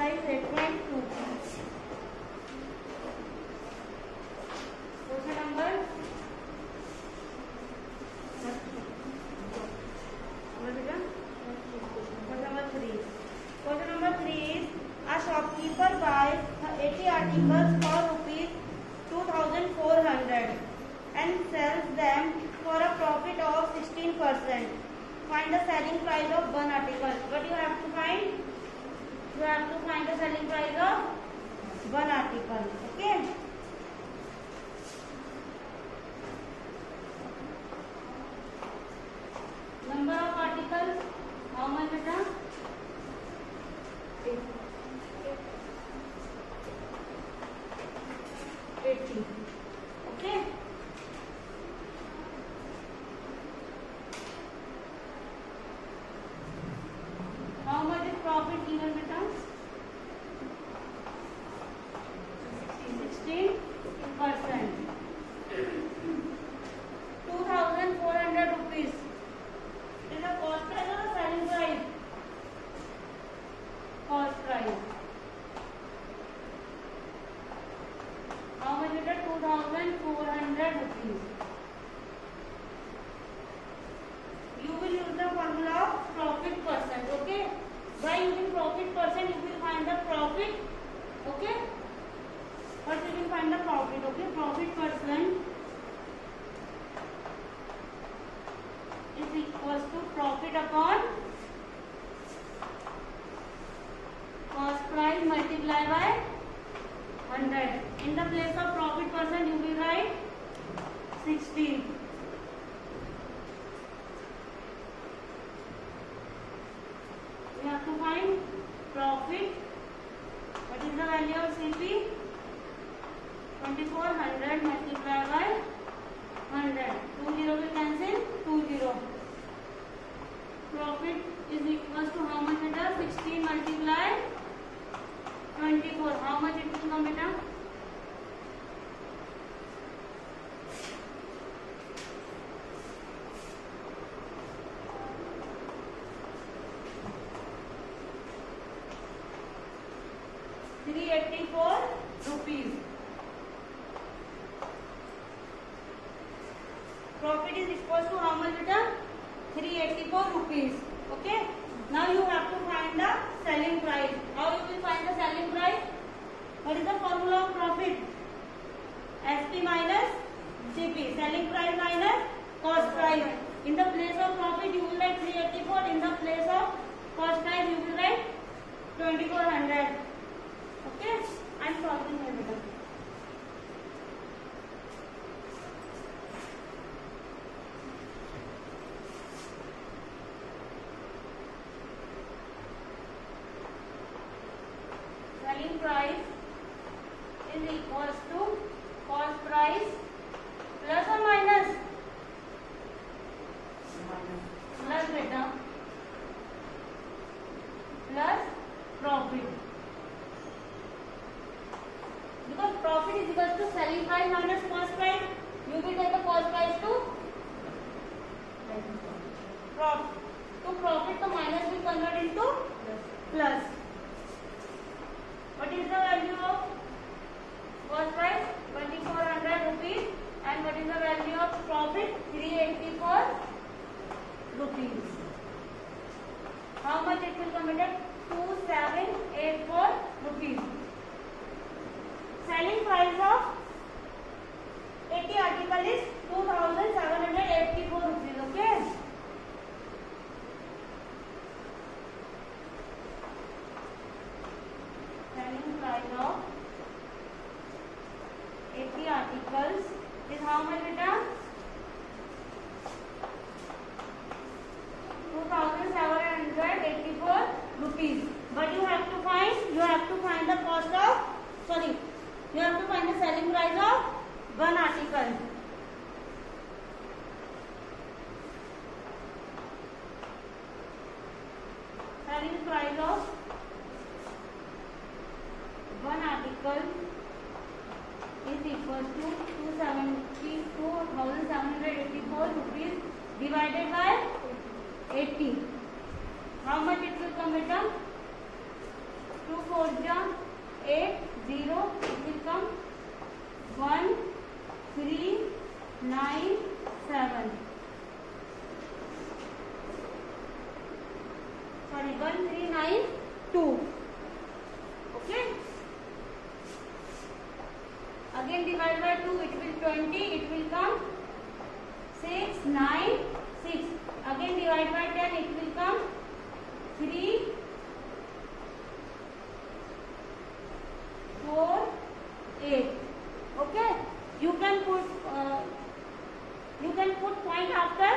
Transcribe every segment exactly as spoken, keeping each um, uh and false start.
price eight point two. Question number Question number three. Question number three is a shopkeeper buys eighty articles for rupees two thousand four hundred and sells them for a profit of sixteen percent. Find the selling price of one article. What you have to find? You have to find the selling price of one article. Okay. Number of articles. How much beta? eighty. Okay. How much is profit given beta? sixteen percent. two thousand four hundred rupees. Is the cost price or the selling price? Cost price. How much is it? two thousand four hundred rupees. You will use the formula of profit percent. Okay. By using profit percent, you will find the profit. Okay. First, you will find the profit. Okay. Profit percent is equals to profit upon cost price multiplied by one hundred. In the place of profit percent, you will write sixteen. We have to find profit. What is the value of C P? twenty-four hundred multiplied by one hundred. two zero will cancel. two zero. Profit is equals to how much it is? sixteen multiplied twenty-four. How much it will come beta? three eighty-four rupees. Profit is equals to how much beta? three eighty-four rupees. Okay. Now you have to find the selling price. How you will find the selling price? What is the formula of profit? S P minus G P. Selling price minus cost price. In the place of profit you will write three eighty-four. In the place of cost price you will write twenty-four hundred. Okay. I am solving here beta. Selling price is equals to cost price plus or minus? Plus beta. Plus profit. Because profit is equals to selling price minus cost price. You will take the cost price to profit. To profit, the minus will convert into plus. What is the value of cost price? twenty-four hundred rupees. And what is the value of profit? three eighty-four rupees. How much it will come at? two seven eight four rupees. Selling price of eighty article is two thousand seven hundred eighty-four rupees. Okay. Selling price of eighty articles is how much beta? two thousand seven hundred eighty-four rupees. But you have to find, you have to find the cost of, sorry, you have to find the selling price of one article. Selling price of one article is equals to two thousand seven hundred eighty-four rupees divided by eighty. How much it will come beta? two four jam eight zero. It will come one three nine seven. Sorry, one three nine two. Okay. Again divide by two. It will twenty. It will come six nine six. Again divide by ten. It will come three four eight. Okay. You can put uh, you can put point after.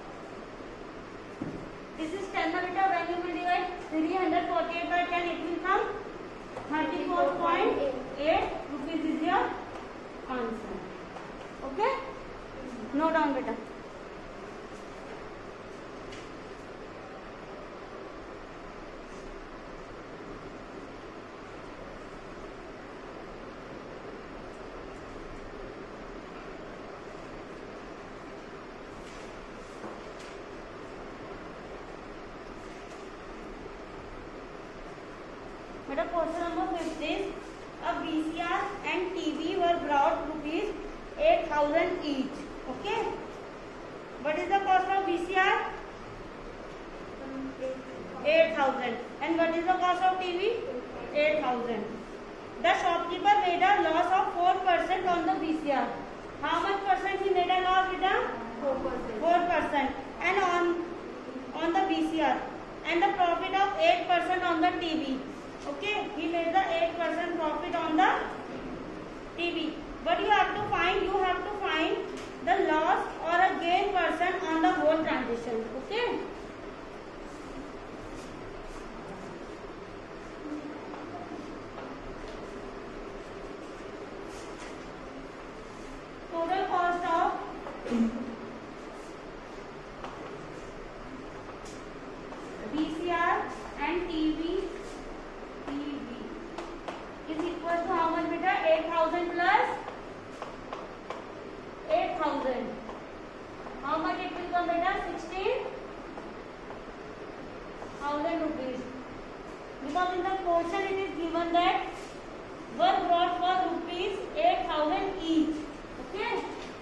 This is ten the beta. When you will divide three hundred forty-eight by ten, it will come thirty-four point eight rupees is your answer. Okay. Note down beta. Beta, question number fifth is a V C R and T V were brought rupees eight thousand each. Okay. What is the cost of V C R? eight thousand. And what is the cost of T V? eight thousand. The shopkeeper made a loss of four percent on the V C R. How much percent he made a loss, beta? four percent. four percent. And on on the V C R. And the profit of eight percent on the T V. Okay, he made the eight percent profit on the T V. But you have to find, you have to find the loss or a gain percent on the whole transaction. Okay. Total cost of V C R and T V is equal to how much beta? eight thousand plus eight thousand. How much it will come beta? sixteen thousand rupees. Because in the question it is given that were brought for rupees eight thousand each. Okay.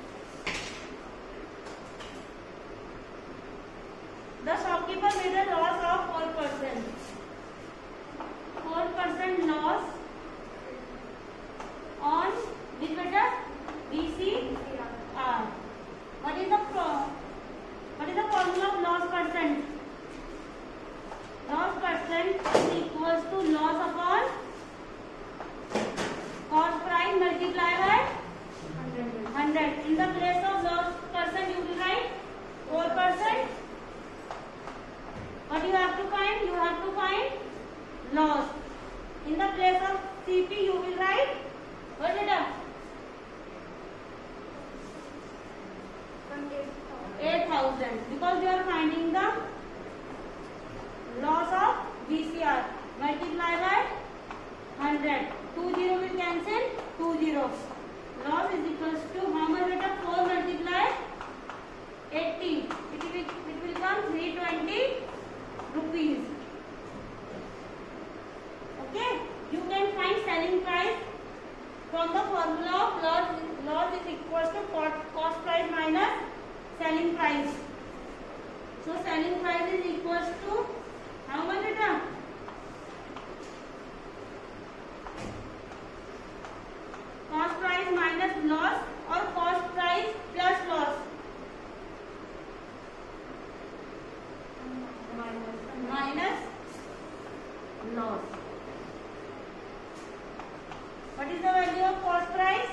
The shopkeeper made a loss of four percent. four percent loss on which beta? V C R. What is the pro what is the formula of loss percent? Loss percent is equals to loss upon cost price multiplied by one hundred. In the place of loss percent you will write four percent. What you have to find? You have to find loss. In the place of C P you will write what is it? eight thousand. Because you are finding the loss of V C R. Multiply by one hundred. two zero will cancel. two zero. Loss is equals to how much beta? four multiply eighty. It will, it will come three hundred twenty rupees. Okay. You can find selling price from the formula of loss. Loss is equals to cost price minus selling price. So selling price is equals to how much beta? Cost price minus loss or cost price plus loss? Minus, minus loss. What is the value of cost price?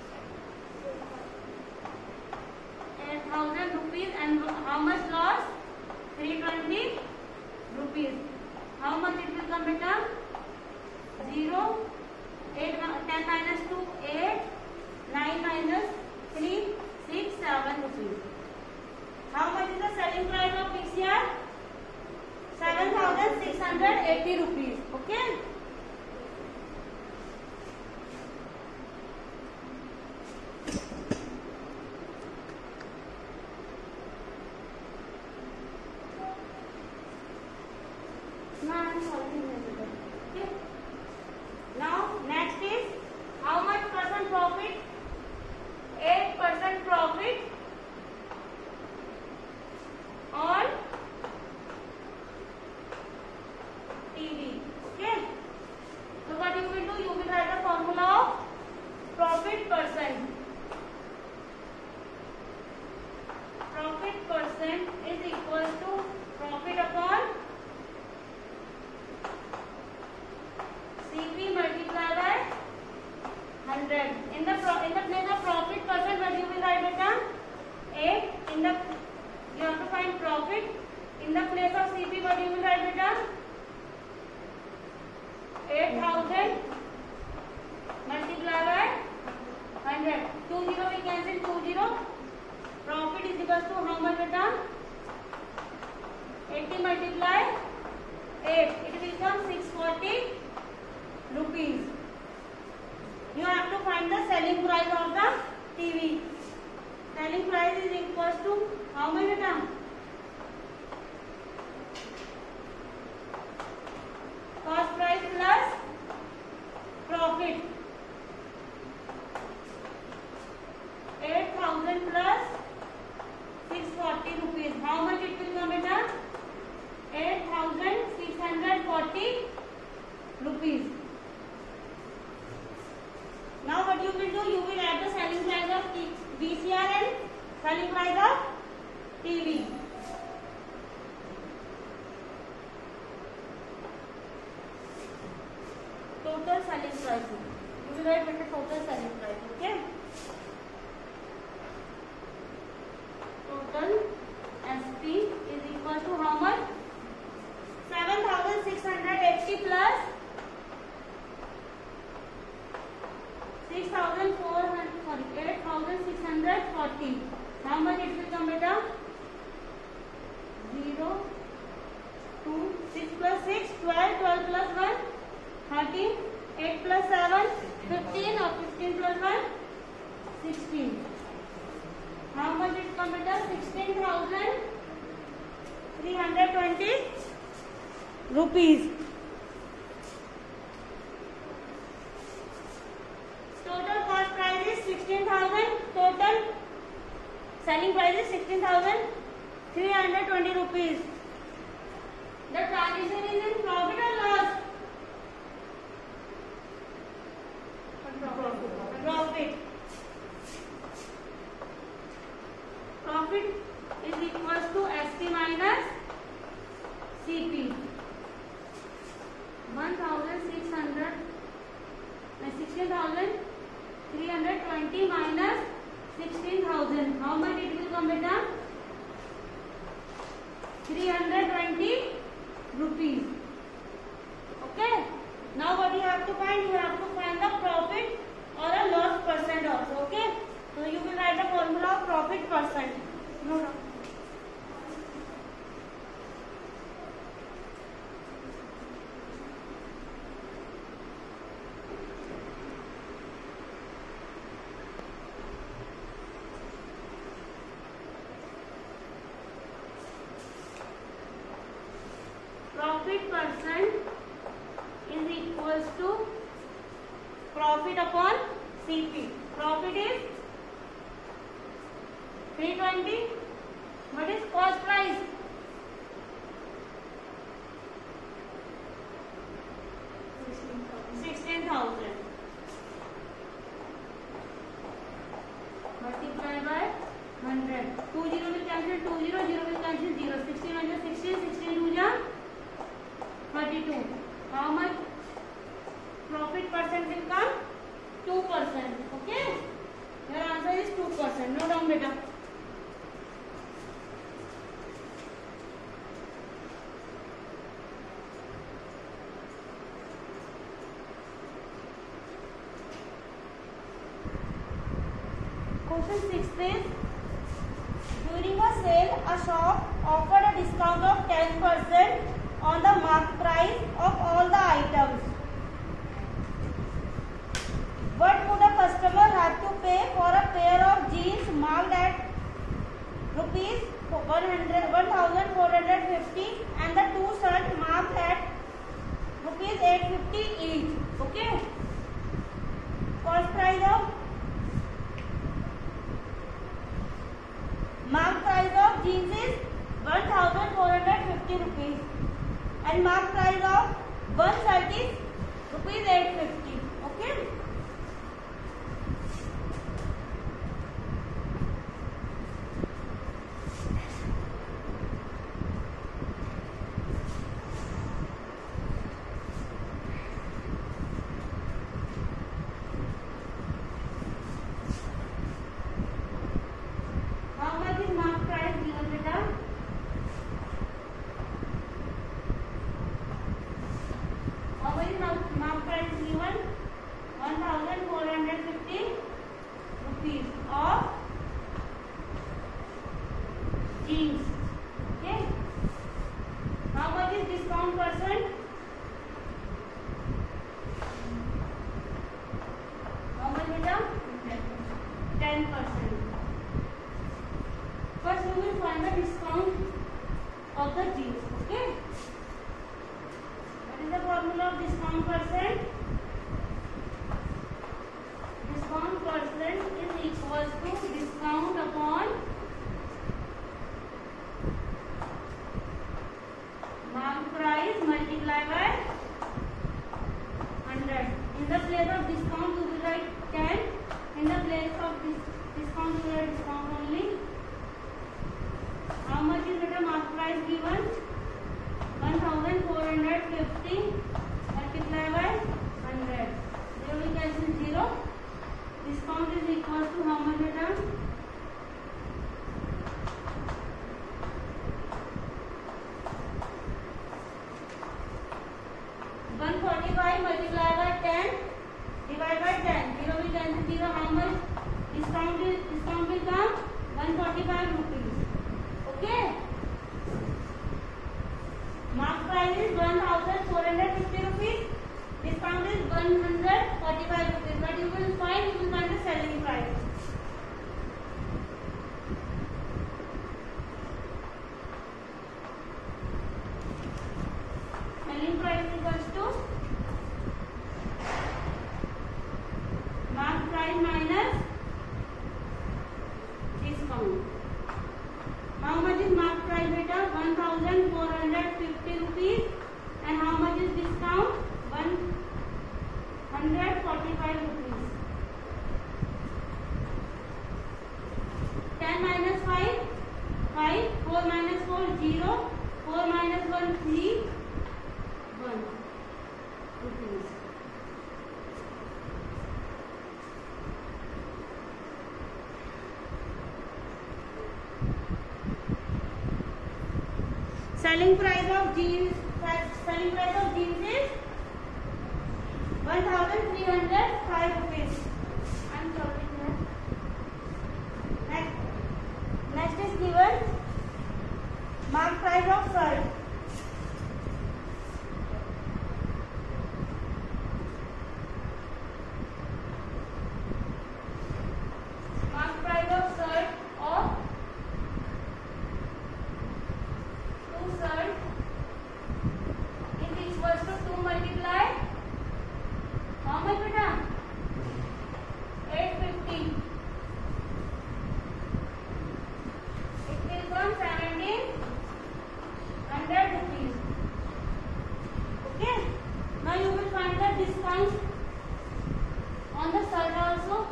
eight thousand rupees. And how much loss? three hundred twenty rupees. How much it will come beta? zero. eight, ten minus two, eight. nine minus three, six, seven rupees. How much is the selling price of V C R? seven thousand six hundred eighty rupees. Okay. Now I am solving this. Okay. eight thousand multiply by one hundred. Two zero we cancel, two zero. Profit is equals to how much beta? eighty multiply eight. It will become six forty rupees. You have to find the selling price of the T V. Selling price is equals to how much beta? Cost price plus profit. eight thousand plus six forty rupees. How much it will come beta? eight thousand six hundred forty rupees. Now what you will do? You will add the selling price of V C R and selling price of T V. Total selling price. You will write the total selling price. Okay. Total S P is equal to how much? seven thousand six hundred eighty plus six thousand four hundred, sorry, eight thousand six hundred forty. How much it will come beta? zero, two, six plus six, twelve, twelve plus one, thirteen, eight plus seven, fifteen, or fifteen plus one, sixteen. How much it come beta? sixteen thousand three hundred twenty rupees. Total cost price is sixteen thousand. Total selling price is sixteen thousand three hundred twenty rupees. The transition is in profit or loss? Profit. Profit. Profit is equals to S P minus C P. one thousand six hundred, sixteen thousand three hundred twenty minus sixteen thousand. How much it will come beta? three hundred twenty rupees. Okay. Now what you have to find? You have to find the profit or a loss percent also. Okay. So you will write the formula of profit percent. No, no. Profit percent is equals to profit upon C P. Profit is three twenty. What is cost price? sixteen thousand. Multiply by one hundred. two zero will cancel, two zero, zero will cancel, zero. sixteen minus sixteen, sixteen two ja thirty-two. How much profit percent will come? two percent. Okay. Your answer is two percent. Note down beta. Question six says, during a sale, a shop offered a discount of ten percent on the marked price of all the items. What would a customer have to pay for a pair of jeans marked at rupees one thousand four hundred fifty and the two shirts marked at rupees eight fifty each? Okay. Cost price of marked price of jeans is one thousand four hundred fifty rupees and marked price of one shirt is rupees eight fifty. Okay. given one thousand four hundred fifty rupees of jeans. Okay. How much is discount percent? How much beta? ten percent. First you will find the discount of the jeans. Okay. What is the formula of discount percent? Discount percent is equals to discount upon mark price multiplied by one hundred. In the place of discount you will write ten. In the place of dis discount you will write discount only. How much is the mark price given? one thousand four hundred fifty multiplied by one hundred. Here we cancel zero. Discount is equal to how much beta? one forty-five multiplied by ten divided by ten. Here we cancel zero. How much discount is discount will come? one forty-five rupees. Okay. Mark price is one thousand four hundred fifty rupees. Discount is one hundred forty-five rupees. But you will find you will find the selling price. Selling price is equals to mark price minus discount. How much is mark price beta? one thousand four hundred fifty rupees. And how much is discount? one hundred forty-five rupees. ten minus five, five. four minus four, zero. four minus one, three. one rupees. Selling price of jeans, selling price of jeans is one thousand three hundred five rupees. I'm sorry. Next, next is given mark price of shirt. Mark price of shirt of shirt is equals to two multiply how much beta? eight fifty. It will come seventeen hundred rupees. Okay. Now you will find the discount on the shirt also.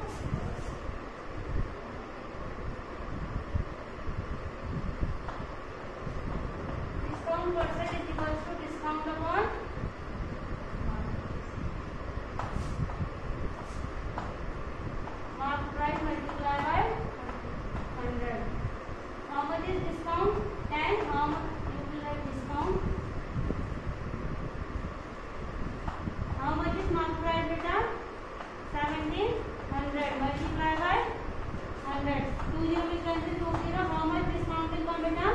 Discount percent is equals to discount upon mark price multiplied by one hundred. How much is discount? ten. How much you will have discount? How much is mark price beta? seventeen hundred multiplied by one hundred. two zero will cancel two zero. How much discount will come beta?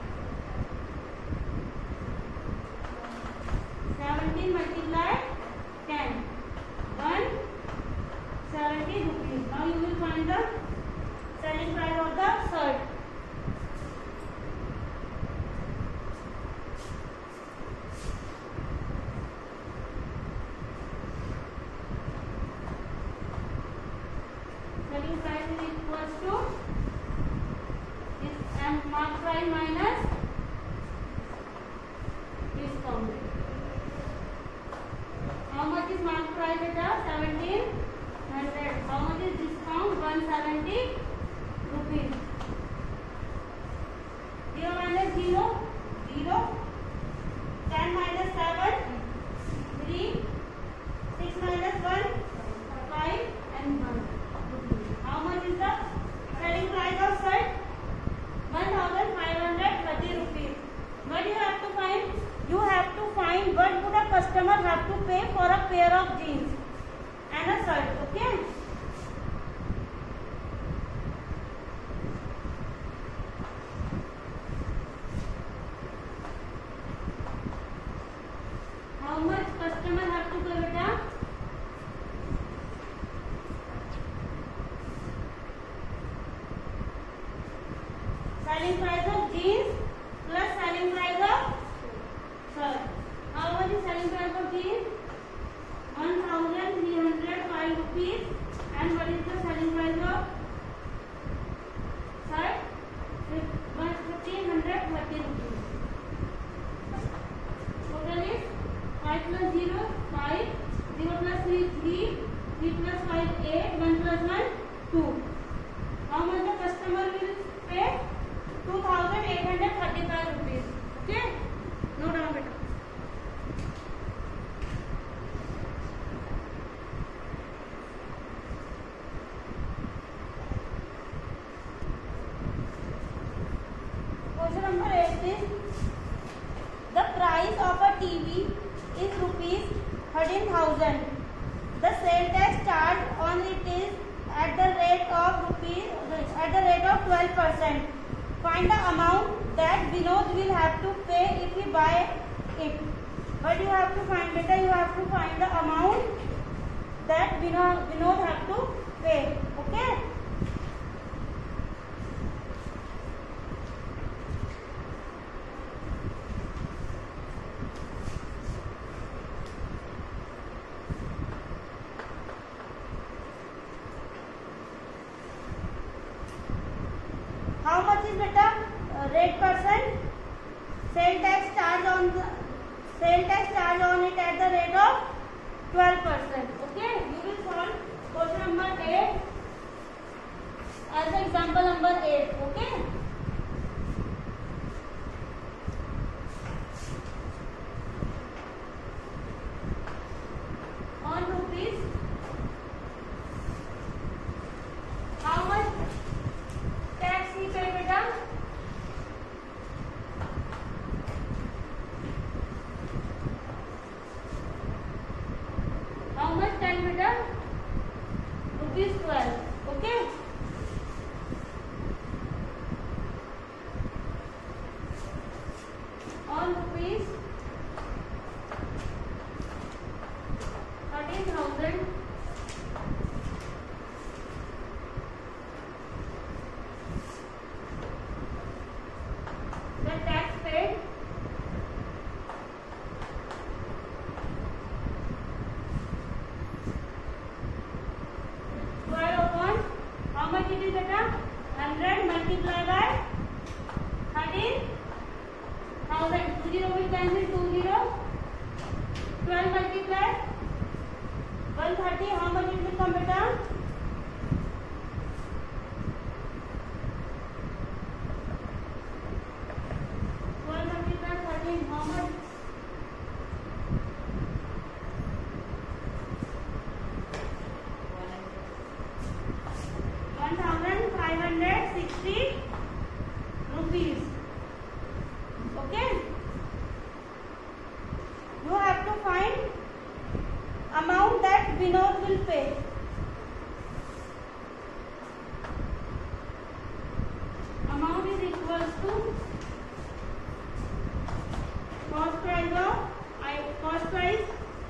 seventeen multiplied ten. one seventy rupees. Now you will find the selling price of the shirt. Selling price is equals to this and mark price minus discount. How much is mark price beta? seventeen hundred. How much is discount? one seventy rupees. zero minus zero, zero. ten minus seven, three. six minus one, five and one. How much is the selling price of shirt? one thousand five hundred thirty rupees. What you have to find? You have to find what would a customer have to pay for a pair of jeans. and a shirt. Okay. How much customer have to pay, beta? Selling price of jeans plus selling price of shirt. How much is selling price of jeans? One thousand three hundred five rupees. And what is the selling price of shirt? Fifteen hundred thirty rupees. Total is five plus zero five, zero plus three three, three plus five eight, one plus one two. How much the customer will pay? Two thousand eight hundred thirty-five rupees. Okay, note down beta. Question number eight is the price of a T V is rupees thirteen thousand. The sale tax charged on it is at the rate of rupees at the rate of twelve percent. Find the amount that Vinod will have to pay if he buy it. But you have to find beta. You have to find the amount that Vinod Vinod have to pay. Okay. How much is beta? Uh, rate percent? Sale tax charge on the sale tax charge on it at the rate of twelve percent. Okay, you will solve question number eight as the example number eight. Okay. On rupees, how much tax he pay beta? How much tax beta? Rupees twelve. Okay. On rupees thirteen thousand. The tax paid twelve upon how much it is beta? one hundred multiplied by thirteen thousand. Two zero will cancel two zero. twelve multiplied one thirty. How much it will come beta? twelve multiplied thirteen. How much? one thousand five hundred sixty rupees. Okay. You have to find amount that Vinod will pay. Amount is equals to cost price of I cost price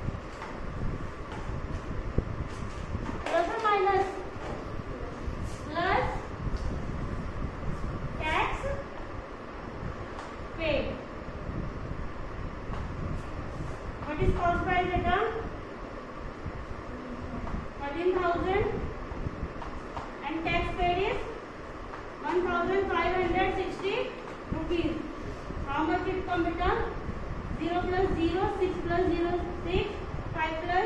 plus or minus plus tax paid. What is cost price beta? thirteen thousand and tax paid is one thousand five hundred sixty rupees. How much it come beta? zero plus zero, six plus zero, six, five plus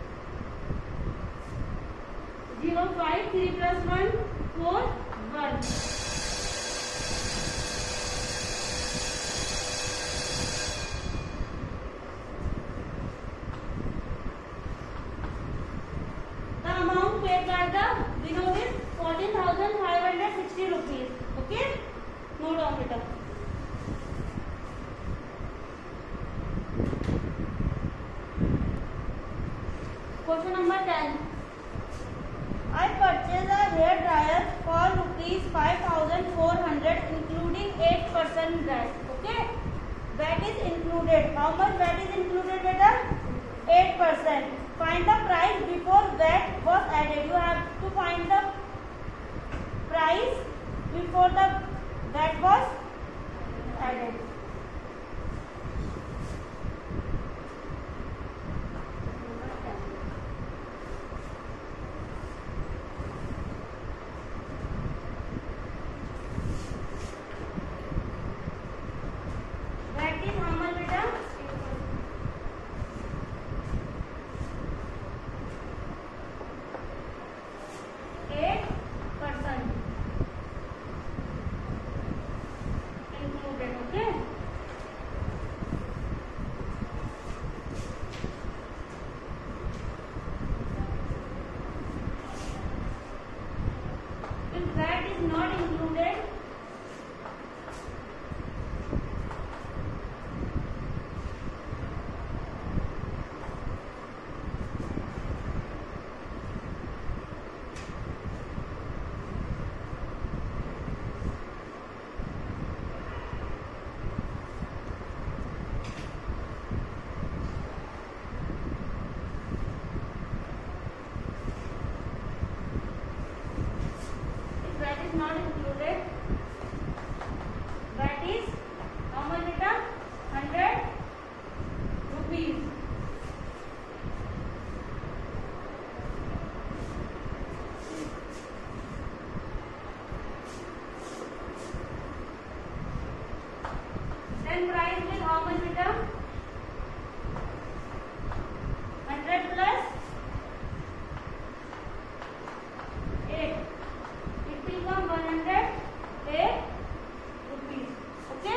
zero, five, three plus one, four, one. The amount paid by the Vinod is fourteen thousand five hundred sixty rupees. Okay? Note down beta. Question number ten. I purchased a hair dryer for rupees five thousand four hundred, including eight percent V A T. Okay, V A T is included. How much V A T is included, beta? eight percent. Find the price before V A T was added. You have to find the price before the V A T was added. Not included. That is how much, beta? one hundred rupees. Then price will how much, beta? one hundred plus eight. Become one hundred eight rupees. Okay.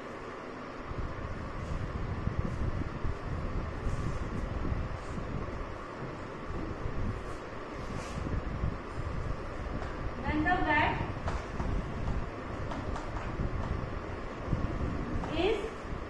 Then the V A T is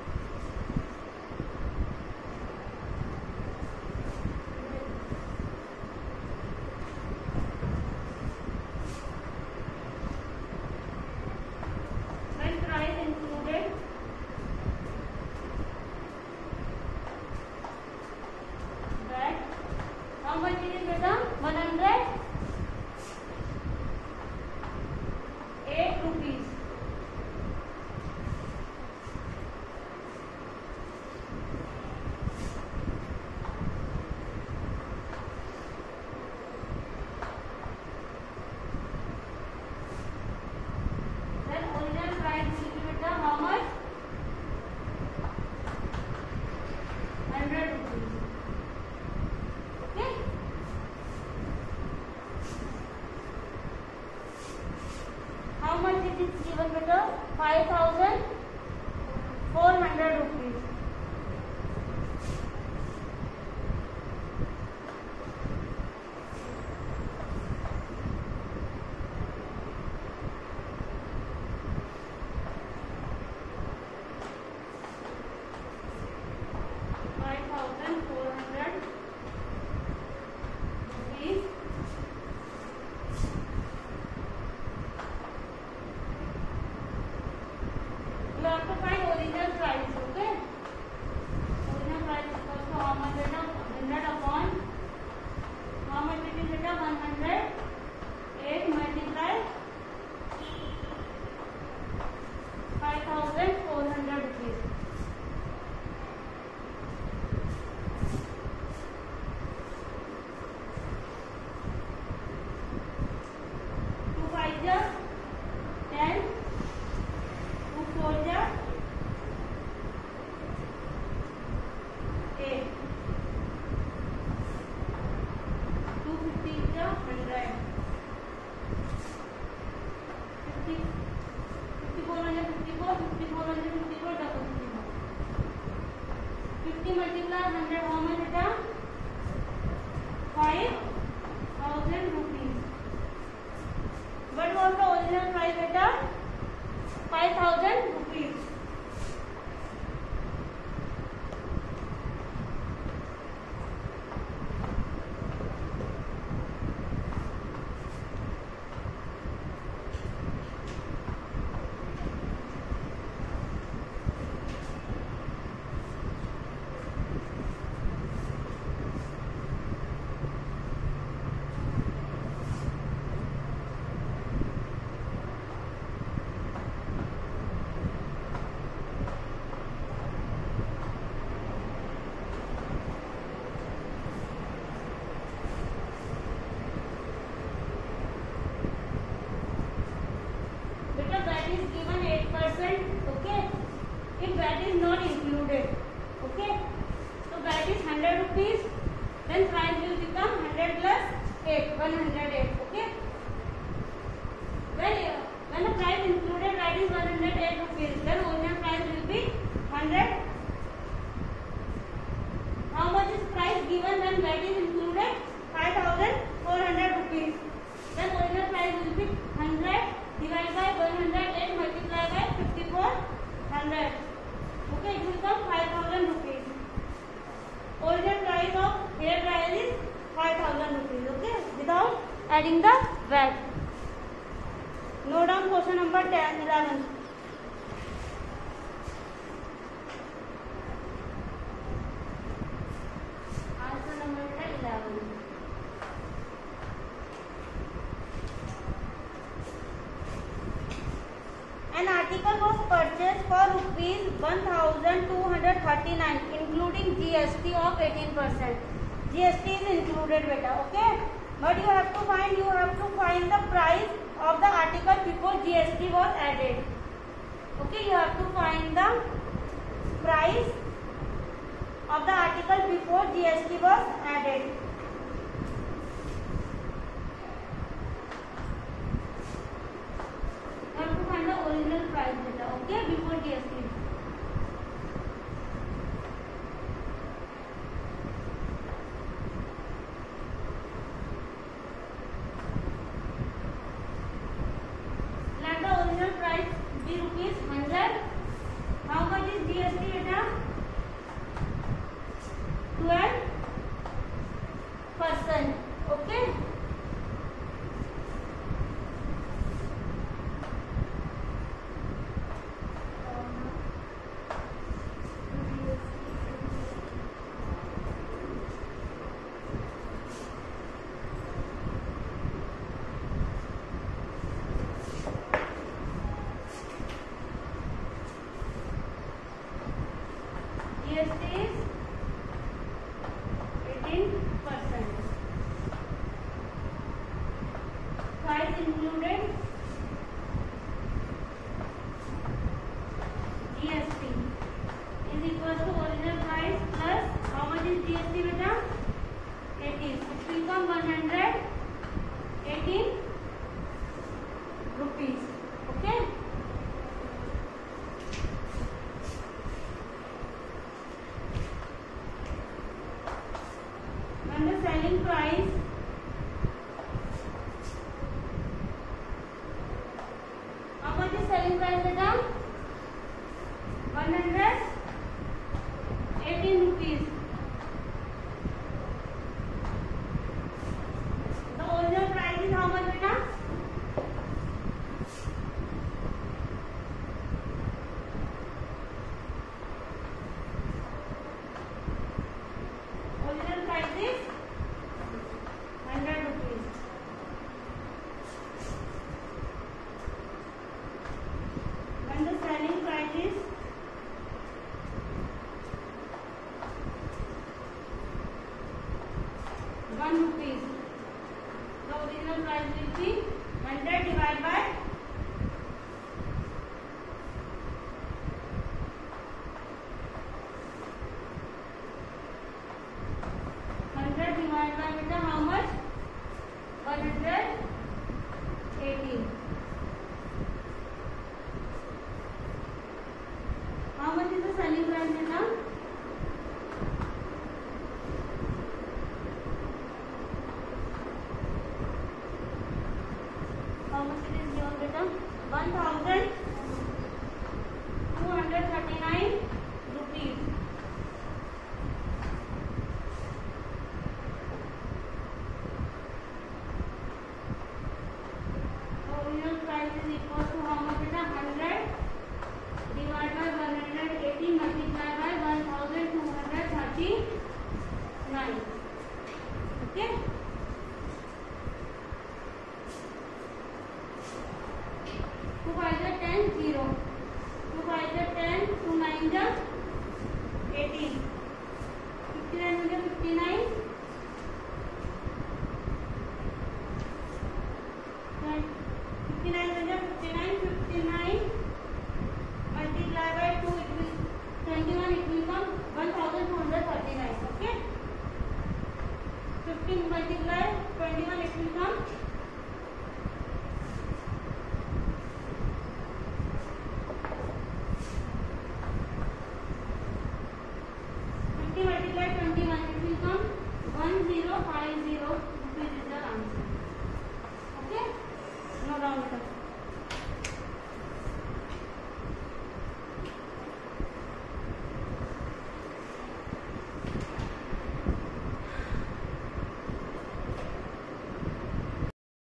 how much it is, beta? one hundred eight rupees. Then original price will be, beta, how much? one hundred rupees. Okay. How much it is given, beta? five thousand four hundred rupees. five thousand four hundred rupees. You have to find original price, okay? percent. Okay, if V A T is not included. Okay, so V A T is one hundred rupees, then price will become one hundred plus eight, one hundred eight. Okay, when when the price included V A T is one hundred eight rupees, then original price will be one hundred. How much is price given when V A T is included? five thousand four hundred rupees. Then original price will be one hundred divided by one hundred eight multiplied by fifty-four hundred. Okay, it will become five thousand rupees. Original price of hair dryer is five thousand rupees. Okay, without adding the V A T. Note down question number ten, eleven. Answer number eleven. An article was purchased for rupees one thousand two hundred thirty-nine, including G S T of eighteen percent. G S T is included, beta. Okay, but you have to find you have to find the price of the article before G S T was added. Okay, you have to find the price of the article before G S T was added. You have to find the original price data. Okay, before G S T. Let the original price be rupees one hundred. How much is G S T data? twelve percent. Okay. G S T is eighteen percent. Price included G S T is equal to original price plus how much is G S T beta? eighteen. It will become one hundred eighteen rupees. Okay. And the selling price how much is selling price beta? one hundred eighteen rupees. The original price is how much beta? Original price is one hundred rupees. When the selling price is one rupees, the original price will be one hundred divided by hundred divided by beta how much? one hundred eighteen. How much is the selling price beta? How much it is given beta? one thousand two hundred thirty-nine rupees. Original price is equal to how much beta? one hundred divided by one hundred eighty multiplied by one thousand two hundred thirty-nine. Okay. Supervisor ten. fifteen multiply twenty-one, it will come